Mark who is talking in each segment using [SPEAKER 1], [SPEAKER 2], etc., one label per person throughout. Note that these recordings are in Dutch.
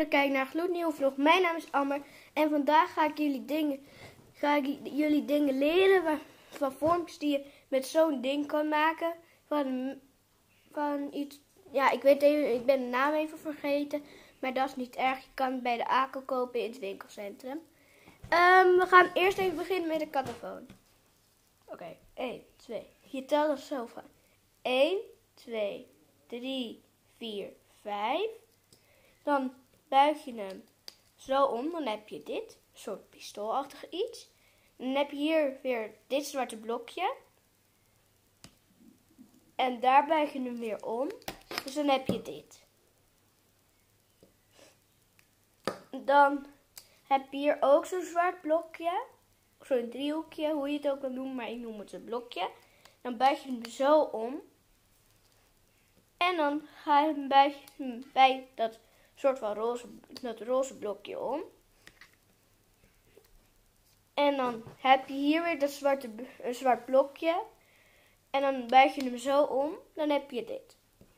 [SPEAKER 1] Kijk naar een gloednieuwe vlog. Mijn naam is Amber en vandaag ga ik jullie dingen leren van vormpjes die je met zo'n ding kan maken. Van iets, ja, ik ben de naam even vergeten, maar dat is niet erg. Je kan het bij de ACO kopen in het winkelcentrum. We gaan eerst even beginnen met de kattenfoon. Oké, 1, 2. Je telt er zo van 1, 2, 3, 4, 5. Dan buig je hem zo om, dan heb je dit, een soort pistoolachtig iets. Dan heb je hier weer dit zwarte blokje. En daar buig je hem weer om, dus dan heb je dit. Dan heb je hier ook zo'n zwart blokje, zo'n driehoekje, hoe je het ook wil noemen, maar ik noem het een blokje. Dan buig je hem zo om. En dan buig je hem bij dat soort van roze blokje om. En dan heb je hier weer een zwart blokje. En dan buig je hem zo om. Dan heb je dit.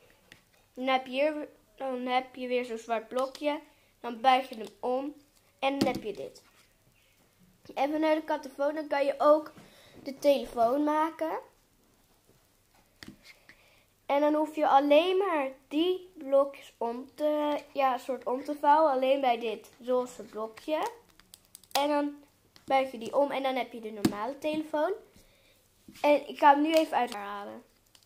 [SPEAKER 1] Dan heb je weer zo'n zwart blokje. Dan buig je hem om. En dan heb je dit. Even naar de kattenfoon. Dan kan je ook de telefoon maken. En dan hoef je alleen maar die blokjes om te vouwen. Alleen bij dit roze blokje. En dan buig je die om en dan heb je de normale telefoon. En ik ga hem nu even uithalen.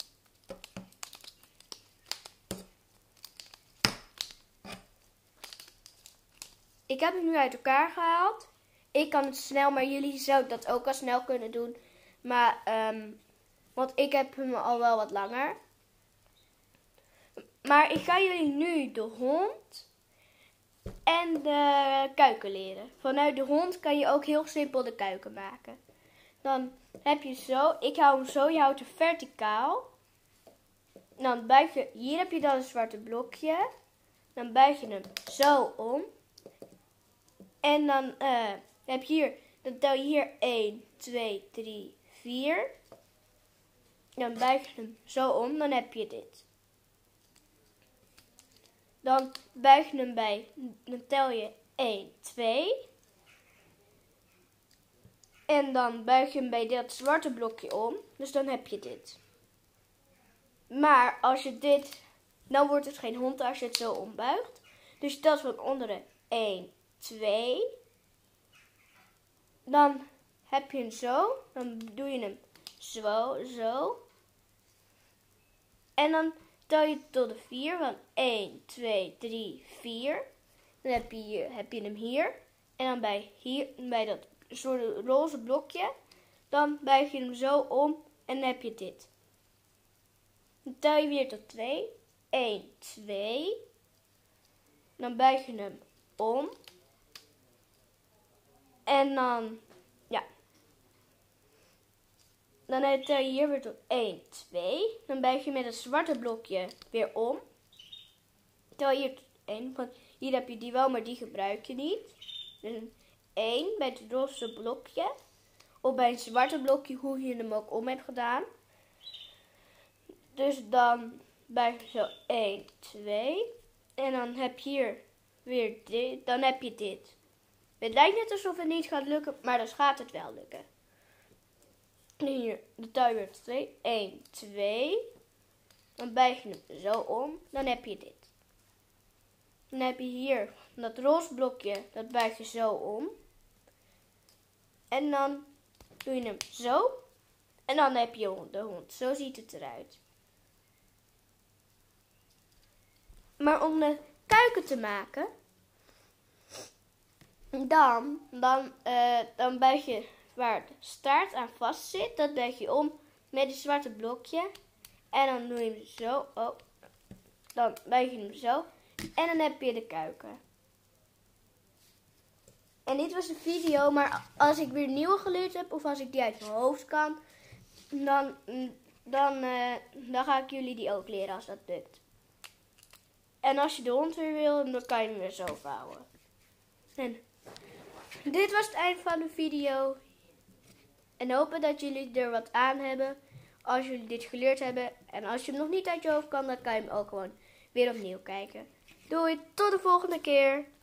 [SPEAKER 1] Ik heb hem nu uit elkaar gehaald. Ik kan het snel, maar jullie zouden dat ook al snel kunnen doen. Maar, want ik heb hem al wel wat langer. Maar ik ga jullie nu de hond en de kuiken leren. Vanuit de hond kan je ook heel simpel de kuiken maken. Dan heb je zo, ik hou hem zo, je houdt hem verticaal. Dan buig je, hier heb je dan een zwarte blokje. Dan buig je hem zo om. En dan heb je hier, dan tel je hier 1, 2, 3, 4. Dan buig je hem zo om, dan heb je dit. Dan buig je hem dan tel je 1, 2. En dan buig je hem bij dat zwarte blokje om. Dus dan heb je dit. Maar als je dit, dan wordt het geen hond als je het zo ombuigt. Dus dat van onderen 1, 2. Dan heb je hem zo. Dan doe je hem zo. En dan tel je tot de 4 van 1, 2, 3, 4. Dan heb je hem hier. En dan bij dat soort roze blokje. Dan buig je hem zo om en dan heb je dit. Dan tel je weer tot 2. 1, 2. Dan buig je hem om. En dan, ja. Dan tel je hier weer tot 1, 2. Dan buig je met het zwarte blokje weer om. Tel je hier tot 1. Want hier heb je die wel, maar die gebruik je niet. Dus 1 bij het roze blokje. Of bij een zwarte blokje, hoe je hem ook om hebt gedaan. Dus dan buig je zo 1, 2. En dan heb je hier weer dit. Dan heb je dit. Het lijkt net alsof het niet gaat lukken, maar dan gaat het wel lukken. Hier, de tel je weer 2. 1, 2. Dan buig je hem zo om. Dan heb je dit. Dan heb je hier dat roze blokje. Dat buig je zo om. En dan doe je hem zo. En dan heb je de hond. Zo ziet het eruit. Maar om de kuiken te maken. Dan buig je waar de staart aan vast zit. Dat buig je om met het zwarte blokje. En dan doe je hem zo. Oh. Dan buig je hem zo. En dan heb je de kuiken. En dit was de video, maar als ik weer nieuwe geleerd heb of als ik die uit mijn hoofd kan, dan ga ik jullie die ook leren als dat lukt. En als je de hond weer wil, dan kan je hem weer zo vouwen. En dit was het eind van de video. En hopen dat jullie er wat aan hebben als jullie dit geleerd hebben. En als je hem nog niet uit je hoofd kan, dan kan je hem ook gewoon weer opnieuw kijken. Doei, tot de volgende keer.